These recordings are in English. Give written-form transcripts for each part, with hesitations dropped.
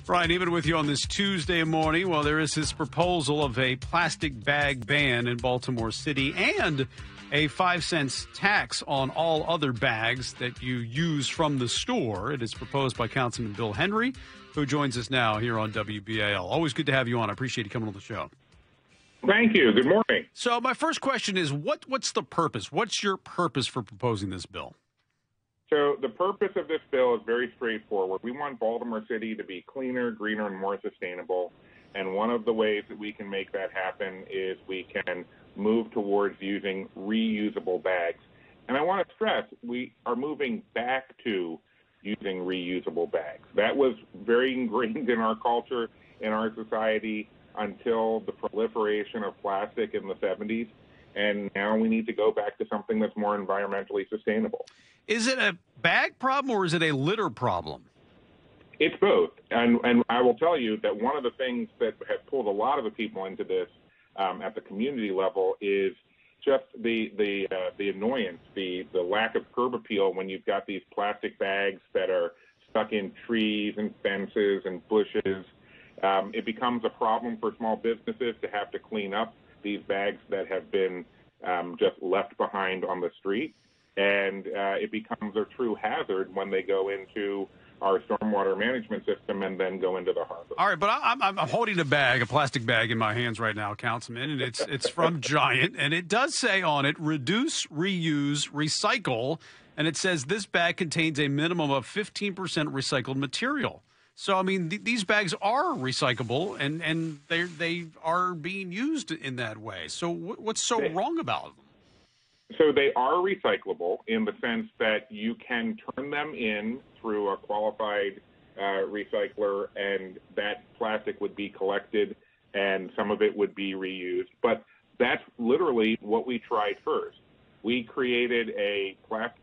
Right, even with you on this Tuesday morning, well, there is this proposal of a plastic bag ban in Baltimore City and a 5-cent tax on all other bags that you use from the store. It is proposed by Councilman Bill Henry, who joins us now here on WBAL. Always good to have you on. I appreciate you coming on the show. Thank you. Good morning. So my first question is, what's the purpose? What's your purpose for proposing this bill? So the purpose of this bill is very straightforward. We want Baltimore City to be cleaner, greener, and more sustainable. And one of the ways that we can make that happen is we can move towards using reusable bags. And I want to stress, we are moving back to using reusable bags. That was very ingrained in our culture, in our society, until the proliferation of plastic in the 70s. And now we need to go back to something that's more environmentally sustainable. Is it a bag problem or is it a litter problem? It's both. And I will tell you that one of the things that has pulled a lot of the people into this at the community level is just the annoyance, the lack of curb appeal when you've got these plastic bags that are stuck in trees and fences and bushes. It becomes a problem for small businesses to have to clean up these bags that have been just left behind on the street. And it becomes a true hazard when they go into our stormwater management system and then go into the harbor. All right, but I'm holding a plastic bag in my hands right now, Councilman, and it's from Giant, and it does say on it, reduce, reuse, recycle, and it says this bag contains a minimum of 15% recycled material. So, I mean, these bags are recyclable, and they are being used in that way. So what's so wrong about them? So they are recyclable in the sense that you can turn them in through a qualified recycler, and that plastic would be collected, and some of it would be reused. But that's literally what we tried first. We created a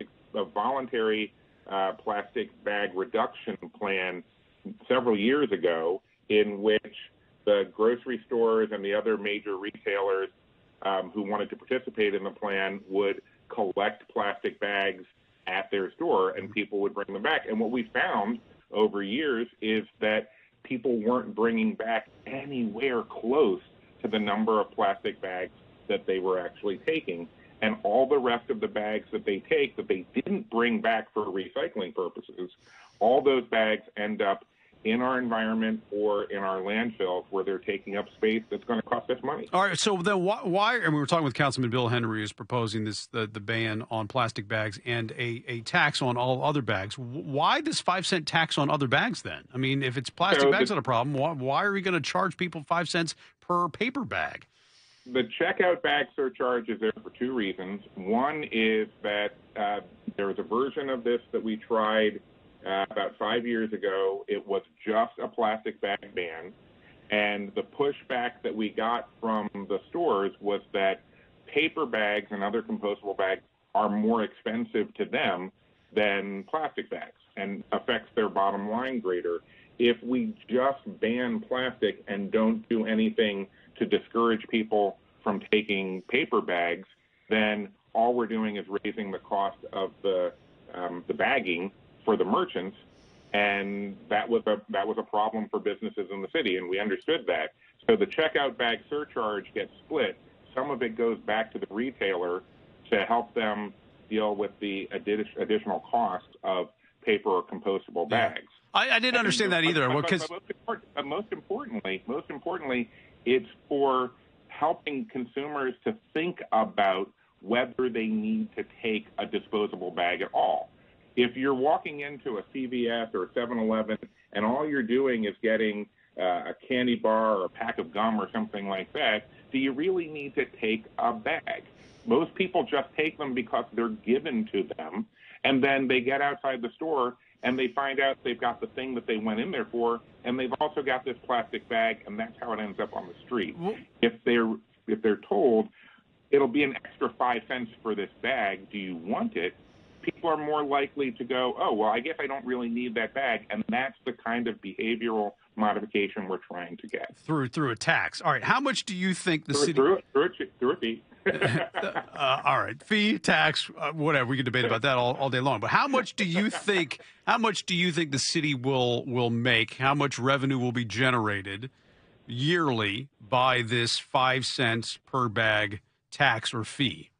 voluntary plastic bag reduction plan several years ago, in which the grocery stores and the other major retailers who wanted to participate in the plan would collect plastic bags at their store, and people would bring them back. And what we found over years is that people weren't bringing back anywhere close to the number of plastic bags that they were actually taking. And all the rest of the bags that they take that they didn't bring back for recycling purposes, all those bags end up in our environment or in our landfills where they're taking up space that's going to cost us money. All right, so then why and we were talking with Councilman Bill Henry, who's proposing the ban on plastic bags and a tax on all other bags. Why this 5-cent tax on other bags then? I mean, if it's plastic bags not a problem, why are we going to charge people 5 cents per paper bag? The checkout bag surcharge is there for two reasons. One is that there was a version of this that we tried about 5 years ago. It was just a plastic bag ban, and the pushback that we got from the stores was that paper bags and other compostable bags are more expensive to them than plastic bags and affects their bottom line greater. If we just ban plastic and don't do anything to discourage people from taking paper bags, then all we're doing is raising the cost of the bagging for the merchants, and that was a problem for businesses in the city, and we understood that. So the checkout bag surcharge gets split. Some of it goes back to the retailer to help them deal with the additional cost of paper or compostable bags. I didn't understand that either. But most importantly, it's for helping consumers to think about whether they need to take a disposable bag at all. If you're walking into a CVS or a 7-Eleven and all you're doing is getting a candy bar or a pack of gum or something like that, do you really need to take a bag? Most people just take them because they're given to them, and then they get outside the store and they find out they've got the thing that they went in there for, and they've also got this plastic bag, and that's how it ends up on the street. If they're told it'll be an extra 5 cents for this bag, do you want it? people are more likely to go, oh, well, I guess I don't really need that bag. And that's the kind of behavioral modification we're trying to get. Through a tax. All right. How much do you think the city... Through a fee. All right. Fee, tax, whatever. We can debate about that all day long. But how much do you think the city will make? How much revenue will be generated yearly by this 5 cents per bag tax or fee?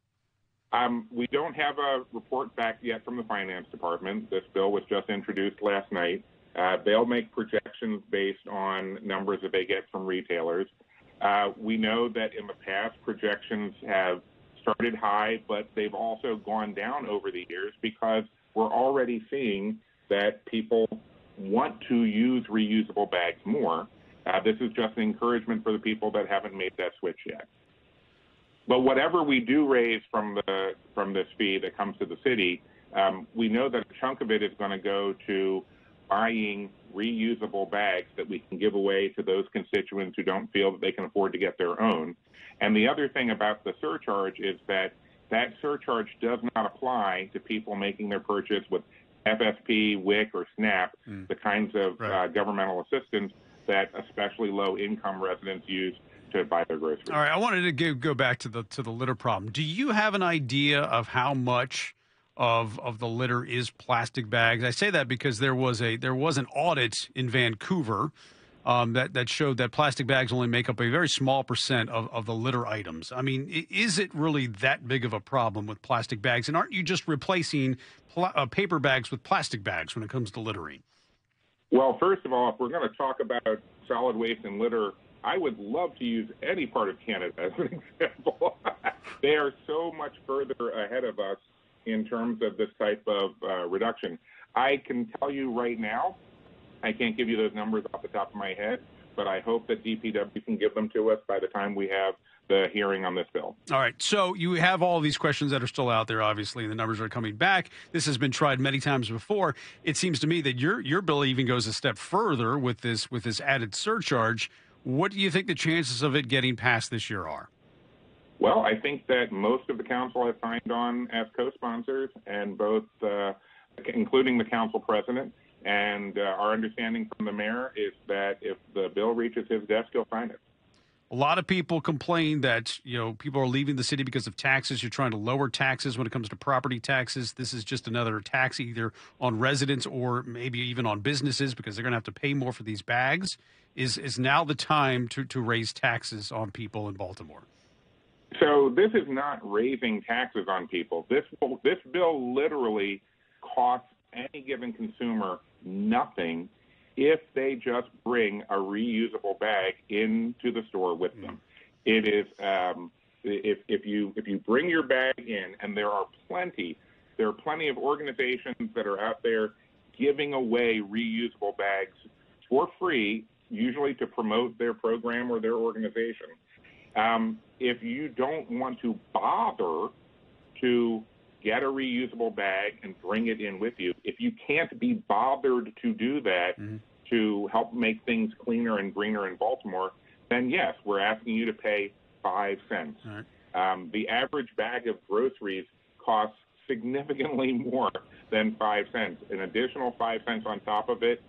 We don't have a report back yet from the finance department. This bill was just introduced last night. They'll make projections based on numbers that they get from retailers. We know that in the past, projections have started high, but they've also gone down over the years because we're already seeing that people want to use reusable bags more. This is just an encouragement for the people that haven't made that switch yet. But whatever we do raise from this fee that comes to the city, we know that a chunk of it is going to go to buying reusable bags that we can give away to those constituents who don't feel that they can afford to get their own. And the other thing about the surcharge is that surcharge does not apply to people making their purchase with FSP, WIC, or SNAP, the kinds of governmental assistance that especially low-income residents use to buy their groceries. All right, I wanted to go back to the litter problem. Do you have an idea of how much of the litter is plastic bags? I say that because there was an audit in Vancouver that showed that plastic bags only make up a very small percent of the litter items. I mean, is it really that big of a problem with plastic bags? And aren't you just replacing paper bags with plastic bags when it comes to littering? Well, first of all, if we're going to talk about solid waste and litter, I would love to use any part of Canada as an example. They are so much further ahead of us in terms of this type of reduction. I can tell you right now, I can't give you those numbers off the top of my head, but I hope that DPW can give them to us by the time we have the hearing on this bill. All right. So you have all these questions that are still out there, obviously, and the numbers are coming back. This has been tried many times before. It seems to me that your bill even goes a step further with this added surcharge. What do you think the chances of it getting passed this year are? Well, I think that most of the council has signed on as co-sponsors, and both, including the council president, and our understanding from the mayor is that if the bill reaches his desk, he'll sign it. A lot of people complain that, people are leaving the city because of taxes. You're trying to lower taxes when it comes to property taxes. This is just another tax either on residents or maybe even on businesses because they're going to have to pay more for these bags. Is now the time to raise taxes on people in Baltimore? So this is not raising taxes on people. This bill literally costs any given consumer nothing if they just bring a reusable bag into the store with them. It is if you bring your bag in, and there are plenty of organizations that are out there giving away reusable bags for free, usually to promote their program or their organization. If you don't want to bother to get a reusable bag and bring it in with you, if you can't be bothered to do that to help make things cleaner and greener in Baltimore, then yes, we're asking you to pay 5 cents. Right. The average bag of groceries costs significantly more than 5 cents. An additional 5 cents on top of it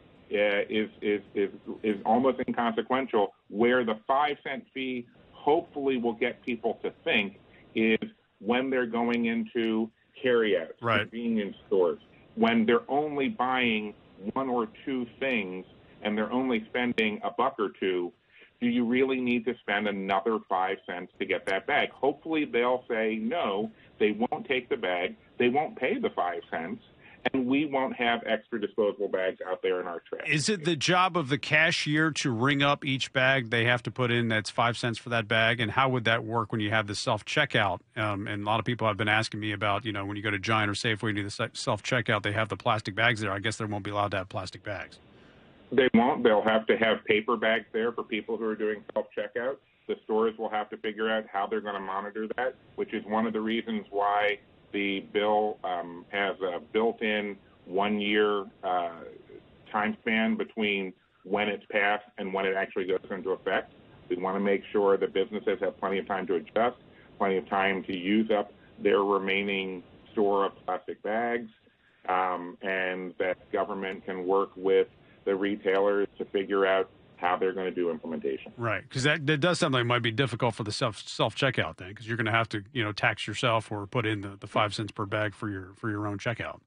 is almost inconsequential. Where the 5 cent fee hopefully will get people to think is when they're going into carryouts, convenience stores, when they're only buying one or two things and they're only spending $1 or $2, do you really need to spend another 5 cents to get that bag? Hopefully they'll say no, they won't take the bag, they won't pay the 5 cents, and we won't have extra disposable bags out there in our trash. Is it the job of the cashier to ring up each bag they have to put in that's 5 cents for that bag? And how would that work when you have the self-checkout? And a lot of people have been asking me about, when you go to Giant or Safeway and do the self-checkout, they have the plastic bags there. I guess they won't be allowed to have plastic bags. They won't. They'll have to have paper bags there for people who are doing self-checkout. The stores will have to figure out how they're going to monitor that, which is one of the reasons why the bill has a built-in 1 year time span between when it's passed and when it actually goes into effect. We want to make sure that businesses have plenty of time to adjust, plenty of time to use up their remaining store of plastic bags, and that government can work with the retailers to figure out how they're going to do implementation. Right, because that does sound like it might be difficult for the self checkout thing, because you're going to have to tax yourself or put in the 5 cents per bag for your own checkout.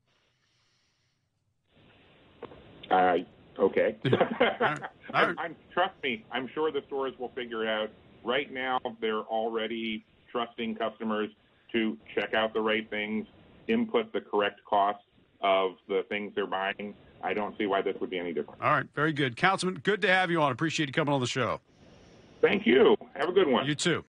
Okay. All right. Trust me, I'm sure the stores will figure it out. Right now, they're already trusting customers to check out the right things, input the correct cost of the things they're buying. I don't see why this would be any different. All right, very good. Councilman, good to have you on. Appreciate you coming on the show. Thank you. Have a good one. You too.